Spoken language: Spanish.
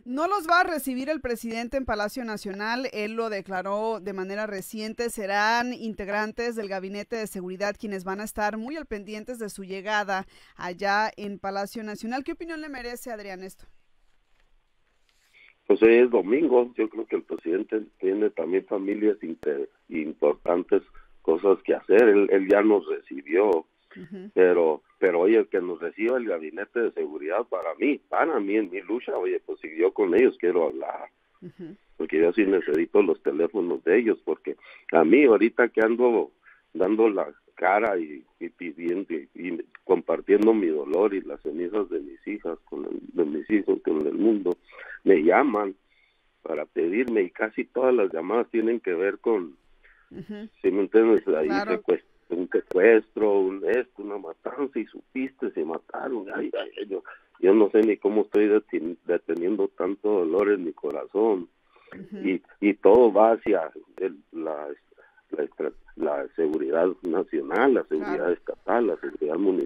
No los va a recibir el presidente en Palacio Nacional, él lo declaró de manera reciente, serán integrantes del Gabinete de Seguridad quienes van a estar muy al pendientes de su llegada allá en Palacio Nacional. ¿Qué opinión le merece, Adrián, esto? Pues hoy es domingo, yo creo que el presidente tiene también familias importantes, cosas que hacer, él ya nos recibió, pero oye, el que nos reciba el gabinete de seguridad para mí en mi lucha, oye, pues si yo con ellos quiero hablar, porque yo sí necesito los teléfonos de ellos, porque a mí ahorita que ando dando la cara y pidiendo y compartiendo mi dolor y las cenizas de mis hijas de mis hijos con el mundo, me llaman para pedirme y casi todas las llamadas tienen que ver con, si me entiendes, ahí Claro. un secuestro, una matanza y supiste, se mataron, yo no sé ni cómo estoy deteniendo tanto dolor en mi corazón. Y todo va hacia la seguridad nacional, la seguridad estatal, la seguridad municipal.